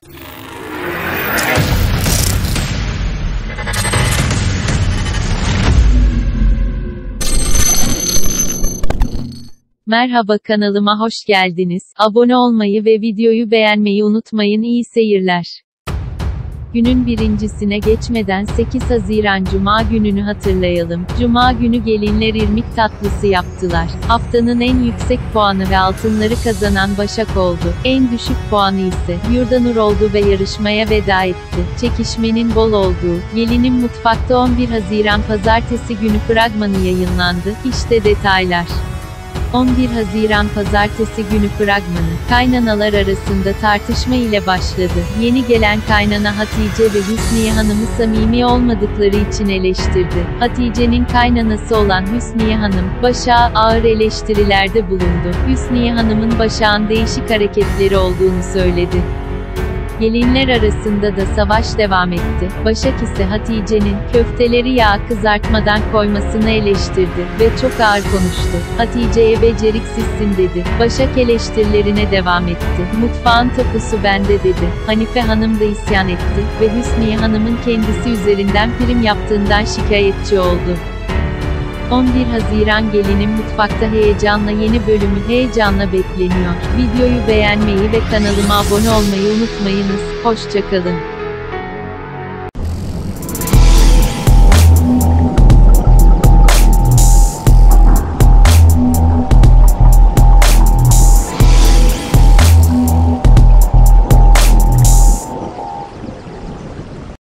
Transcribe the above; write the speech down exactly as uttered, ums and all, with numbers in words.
Merhaba, kanalıma hoş geldiniz. Abone olmayı ve videoyu beğenmeyi unutmayın. İyi seyirler. Günün birincisine geçmeden sekiz Haziran Cuma gününü hatırlayalım. Cuma günü gelinler irmik tatlısı yaptılar. Haftanın en yüksek puanı ve altınları kazanan Başak oldu. En düşük puanı ise Yurdanur oldu ve yarışmaya veda etti. Çekişmenin bol olduğu Gelinin Mutfakta on bir Haziran Pazartesi günü fragmanı yayınlandı. İşte detaylar. on bir Haziran Pazartesi günü fragmanı, kaynanalar arasında tartışma ile başladı. Yeni gelen kaynana Hatice ve Hüsniye Hanım'ı samimi olmadıkları için eleştirdi. Hatice'nin kaynanası olan Hüsniye Hanım, Başak'a ağır eleştirilerde bulundu. Hüsniye Hanım'ın Başak'ın değişik hareketleri olduğunu söyledi. Gelinler arasında da savaş devam etti. Başak ise Hatice'nin köfteleri yağ kızartmadan koymasını eleştirdi ve çok ağır konuştu. Hatice'ye beceriksizsin dedi. Başak eleştirilerine devam etti. Mutfağın tapusu bende dedi. Hanife Hanım da isyan etti ve Hüsniye Hanım'ın kendisi üzerinden prim yaptığından şikayetçi oldu. on bir Haziran Gelinin Mutfakta heyecanla yeni bölümü heyecanla bekleniyor. Videoyu beğenmeyi ve kanalıma abone olmayı unutmayınız. Hoşça kalın.